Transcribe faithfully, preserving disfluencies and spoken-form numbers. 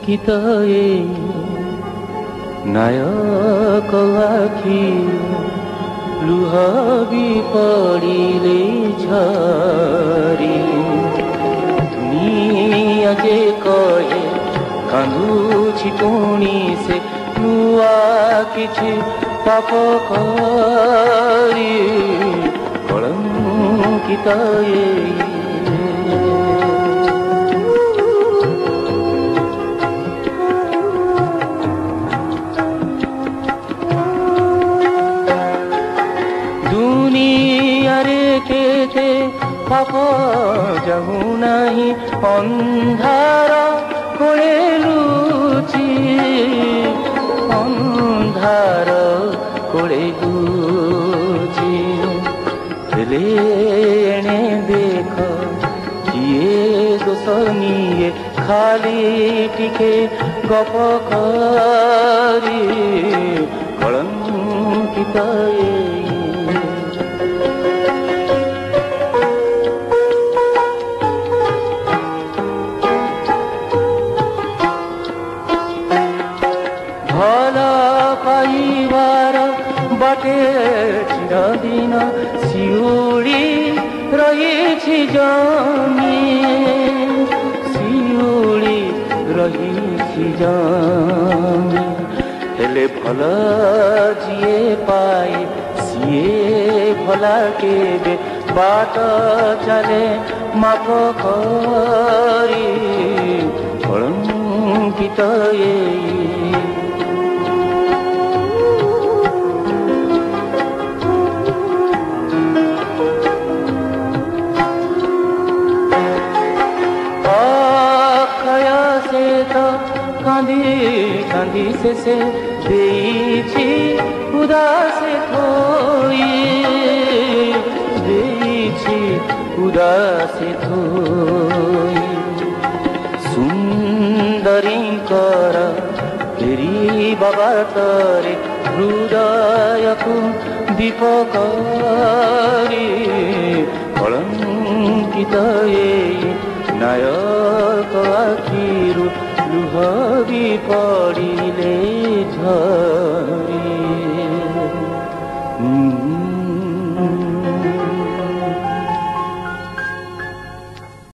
କଳଙ୍କିତ ଏ ନାୟକ ଆଖି ଲୁହ ବି ପଡ଼ିଲେ ଝରି ଦୁନିଆ ଯେ କହେ କାନ୍ଦୁଛି ପୁଣି ସେ ନୂଆ କିଛି ପାପ କରି କଳଙ୍କିତ ଏ दुनियारे केते पाप जाऊ नहीं अंधार कोले लुची अंधार कोले लुची हेले एणे देख किए दोष निये खाली टिके गप करी कलंकित ए भला पाइबार बाटे चिरदिन सिउड़ी रही जमी सिउड़ी रही जमी हेले भल जिए पाए सिए भला केबे बाट चले माफ करी कलंकित ए कांदी कांदी से से देइछि उदास थोई देइछि उदास थोई सुंदरी कर तेरी बाबा तरे हृदय को दीपक कलंकित ए नायक आखिरु लुह भी पड़िले झ